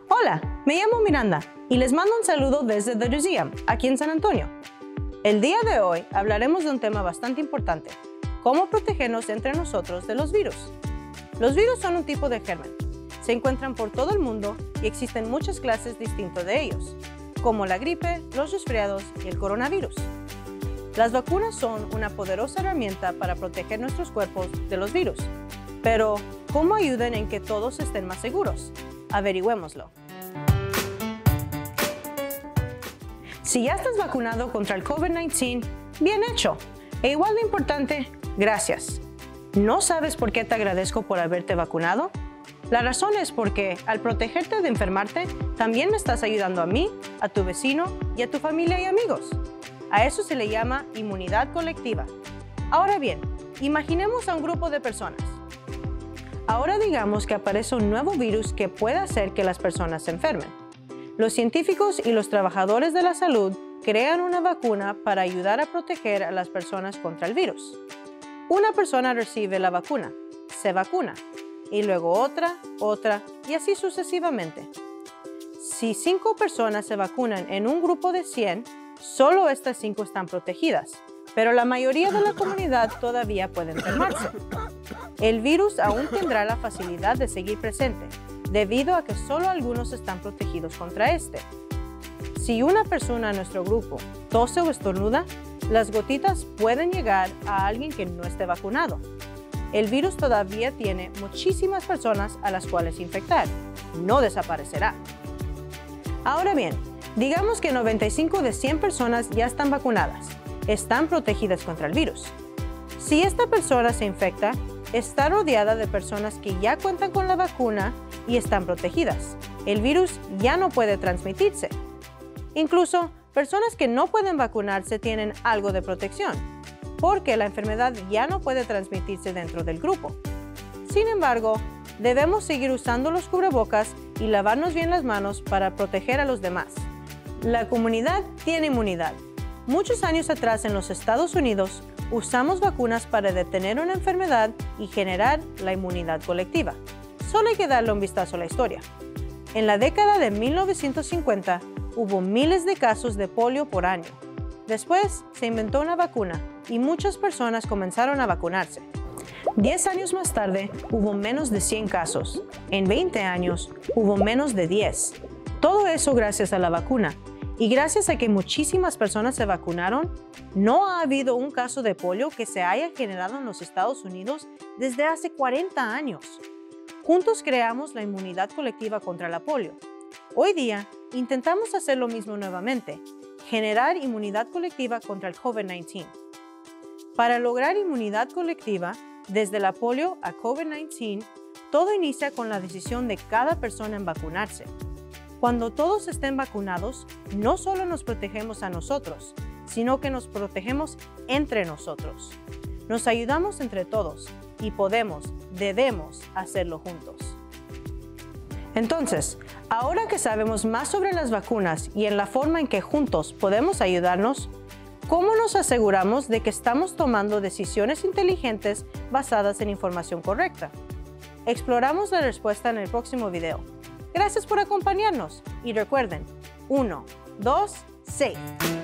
Hola, me llamo Miranda y les mando un saludo desde The Museum, aquí en San Antonio. El día de hoy hablaremos de un tema bastante importante: cómo protegernos entre nosotros de los virus. Los virus son un tipo de germen. Se encuentran por todo el mundo y existen muchas clases distintas de ellos, como la gripe, los resfriados y el coronavirus. Las vacunas son una poderosa herramienta para proteger nuestros cuerpos de los virus. Pero, ¿cómo ayudan en que todos estén más seguros? Averigüémoslo. Si ya estás vacunado contra el COVID-19, bien hecho. E igual de importante, gracias. ¿No sabes por qué te agradezco por haberte vacunado? La razón es porque, al protegerte de enfermarte, también me estás ayudando a mí, a tu vecino y a tu familia y amigos. A eso se le llama inmunidad colectiva. Ahora bien, imaginemos a un grupo de personas. Ahora digamos que aparece un nuevo virus que puede hacer que las personas se enfermen. Los científicos y los trabajadores de la salud crean una vacuna para ayudar a proteger a las personas contra el virus. Una persona recibe la vacuna, se vacuna, y luego otra y así sucesivamente. Si 5 personas se vacunan en un grupo de 100, solo estas 5 están protegidas, pero la mayoría de la comunidad todavía puede enfermarse. El virus aún tendrá la facilidad de seguir presente, debido a que solo algunos están protegidos contra este. Si una persona en nuestro grupo tose o estornuda, las gotitas pueden llegar a alguien que no esté vacunado. El virus todavía tiene muchísimas personas a las cuales infectar. No desaparecerá. Ahora bien, digamos que 95 de 100 personas ya están vacunadas. Están protegidas contra el virus. Si esta persona se infecta, está rodeada de personas que ya cuentan con la vacuna y están protegidas. El virus ya no puede transmitirse. Incluso, personas que no pueden vacunarse tienen algo de protección, porque la enfermedad ya no puede transmitirse dentro del grupo. Sin embargo, debemos seguir usando los cubrebocas y lavarnos bien las manos para proteger a los demás. La comunidad tiene inmunidad. Muchos años atrás en los Estados Unidos, usamos vacunas para detener una enfermedad y generar la inmunidad colectiva. Solo hay que darle un vistazo a la historia. En la década de 1950, hubo miles de casos de polio por año. Después, se inventó una vacuna y muchas personas comenzaron a vacunarse. 10 años más tarde, hubo menos de 100 casos. En 20 años, hubo menos de 10. Todo eso gracias a la vacuna. Y gracias a que muchísimas personas se vacunaron, no ha habido un caso de polio que se haya generado en los Estados Unidos desde hace 40 años. Juntos creamos la inmunidad colectiva contra la polio. Hoy día, intentamos hacer lo mismo nuevamente, generar inmunidad colectiva contra el COVID-19. Para lograr inmunidad colectiva, desde la polio a COVID-19, todo inicia con la decisión de cada persona en vacunarse. Cuando todos estén vacunados, no solo nos protegemos a nosotros, sino que nos protegemos entre nosotros. Nos ayudamos entre todos y debemos hacerlo juntos. Entonces, ahora que sabemos más sobre las vacunas y en la forma en que juntos podemos ayudarnos, ¿cómo nos aseguramos de que estamos tomando decisiones inteligentes basadas en información correcta? Exploramos la respuesta en el próximo video. Gracias por acompañarnos y recuerden, 1, 2, safe.